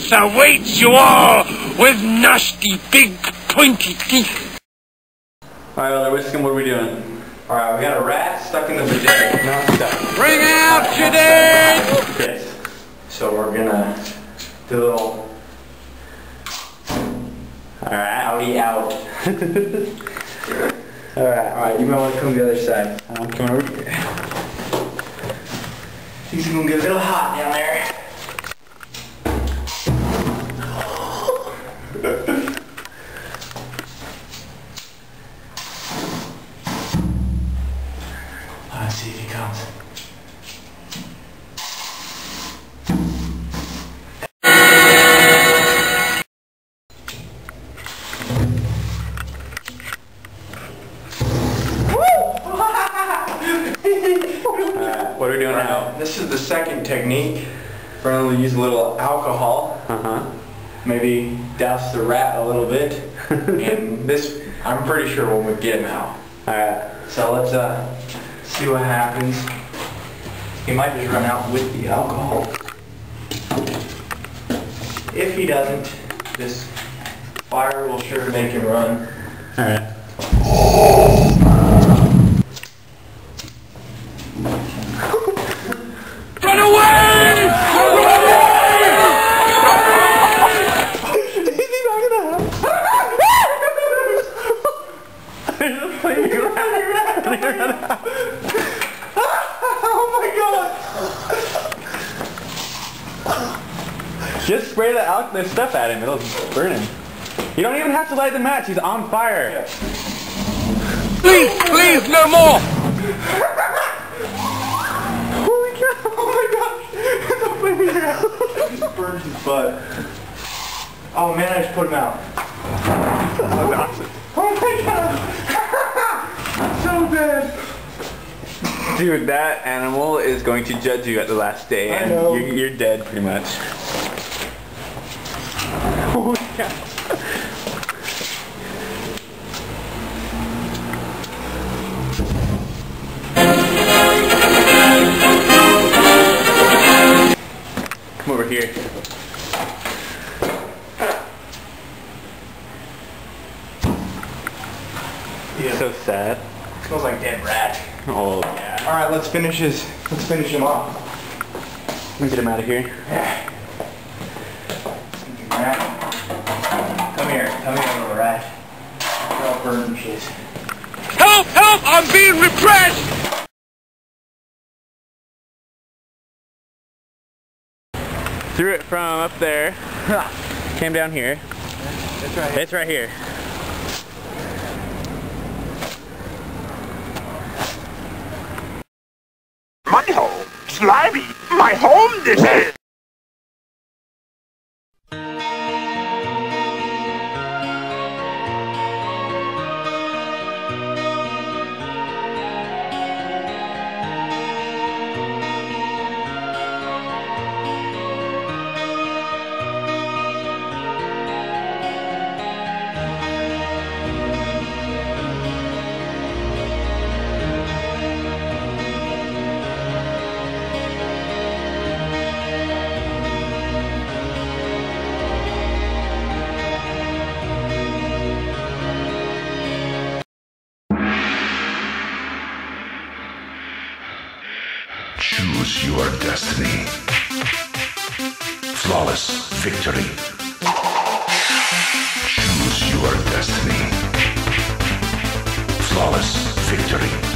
death awaits you all with nasty, big, pointy teeth. Alright, Elder Wiscombe, what are we doing? Alright, we got a rat stuck in the vagina. No, stuck. Bring out your dead! Yes. So we're gonna do a little... Alright, outie out. Alright, you might want to come to the other side. I'm coming over here. Things are gonna get a little hot down there. Let's see if he comes. What are we doing now? This is the second technique. We're going to use a little alcohol. Maybe douse the rat a little bit. And this, I'm pretty sure will get him out. Alright. So let's see what happens. He might just run out with the alcohol. If he doesn't, this fire will sure make him run. Alright. Run away! Run away! Is he not gonna help? There's a flaming rat. Oh my god! Just spray the stuff at him, it'll burn him. You don't even have to light the match, he's on fire. Please, please, no more! Just burned his butt. Oh man, I just put him out. Oh my god! So bad. Dude, that animal is going to judge you at the last day, and you're dead pretty much. Oh my god. Come over here. Yeah. So sad. Smells like dead rat. Oh yeah. Alright, let's finish him off. Let me get him out of here. Yeah. Rat. Come here, little rat. You're all burnt and shit. Help! Help! I'm being repressed! Threw it from up there. Came down here. It's right here. It's right here. My home, slimy! My home, this is! Choose your destiny. Flawless victory. Choose your destiny. Flawless victory.